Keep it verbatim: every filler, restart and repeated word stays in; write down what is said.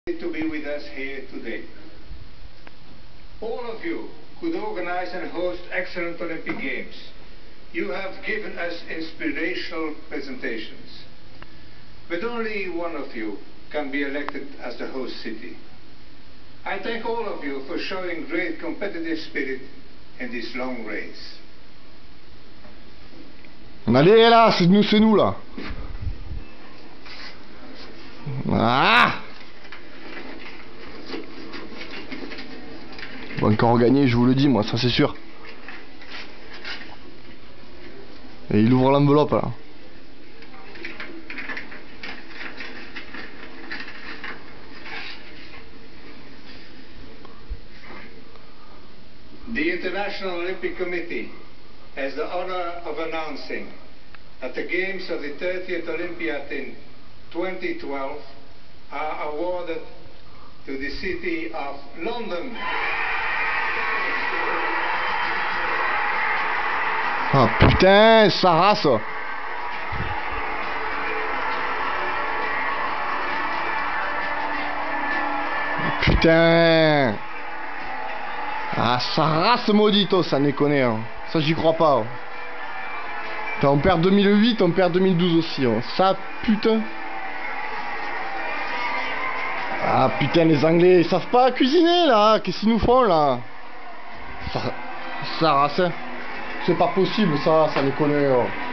To be with us here today. All of you could organize and host excellent Olympic Games. You have given us inspirational presentations. But only one of you can be elected as the host city. I thank all of you for showing great competitive spirit in this long race. Allez là, c'est nous, c'est nous là. Ah! On va encore gagner, je vous le dis, moi, ça c'est sûr. Et il ouvre l'enveloppe là. The International Olympic Committee has the honor of announcing that the Games of the thirtieth Olympiad in twenty twelve are awarded to the city of London. Ah putain, sa race. Putain. Ah, sa race maudite, ça déconne, hein. Ça j'y crois pas. Hein. Putain, on perd deux mille huit, on perd deux mille douze aussi. Hein. Ça putain. Ah putain, les Anglais, ils savent pas cuisiner là. Qu'est-ce qu'ils nous font là? Ça, ça race. C'est pas possible ça, ça déconne. Oh.